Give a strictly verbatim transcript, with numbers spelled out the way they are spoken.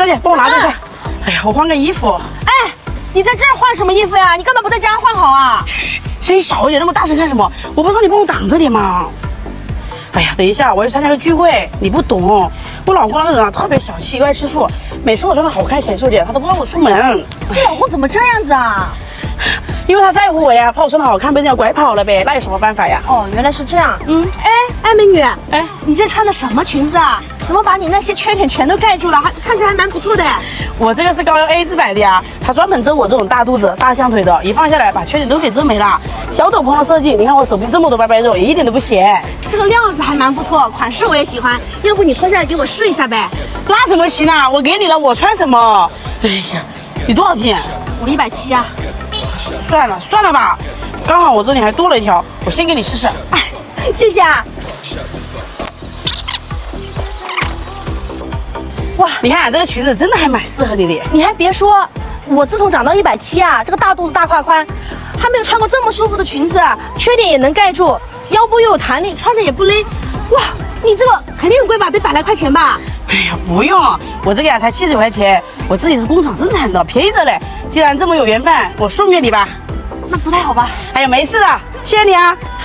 姐，帮我拿着一下。哎呀，我换个衣服。 哎，你在这儿换什么衣服呀？你干嘛不在家换好啊？ 嘘，声音小一点，那么大声干什么？我不是说你帮我挡着点吗？哎呀，等一下，我要参加个聚会，你不懂。我老公那个人啊，特别小气，又爱吃醋，每次我穿的好看显瘦点，他都不让我出门。 你老公怎么这样子啊？ 因为他在乎我呀，怕我穿的好看被人家拐跑了呗，那有什么办法呀？ 哦，原来是这样。 嗯， 哎哎，美女， 哎， 你这穿的什么裙子啊？怎么把你那些缺点全都盖住了？还看起来还蛮不错的。 我这个是高腰 A 字版的呀，它专门遮我这种大肚子、大象腿的，一放下来把缺点都给遮没了。小斗篷的设计，你看我手臂这么多白白肉，也一点都不显。 这个料子还蛮不错，款式我也喜欢，要不你脱下来给我试一下呗？ 那怎么行啊？我给你了，我穿什么？哎呀，你多少斤？ 我一百七啊。 算了算了吧，刚好我这里还多了一条，我先给你试试。 哎，谢谢啊。哇， 你看这个裙子真的还蛮适合你的。 你还别说，我自从长到一百七啊，这个大肚子大胯宽，还没有穿过这么舒服的裙子，缺点也能盖住，腰部又有弹力，穿着也不勒。哇，你这个肯定很贵吧？得百来块钱吧？ 哎呀，不用，我这个呀才七十块钱，我自己是工厂生产的，便宜着嘞。既然这么有缘分，我送给你吧。 那不太好吧？ 哎呀，没事的，谢谢你啊。